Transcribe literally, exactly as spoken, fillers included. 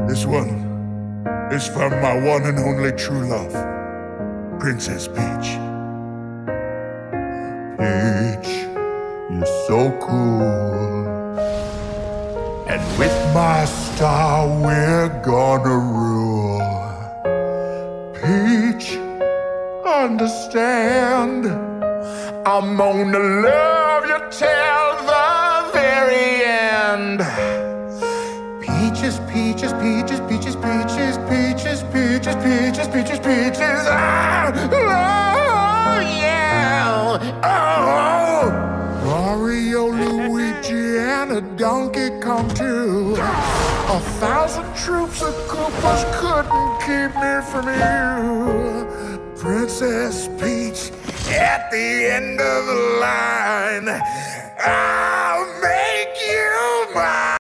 This one is from my one and only true love, Princess Peach. Peach, you're so cool. And with my star, we're gonna rule. Peach, understand, I'm gonna love you till the very end. Peaches, peaches, peaches, peaches, peaches, peaches, peaches, peaches, peaches, peaches. Ah, oh, yeah. Oh, Mario, Luigi, and a Donkey Kong too. A thousand troops of Koopas couldn't keep me from you. Princess Peach, at the end of the line, I'll make you mine.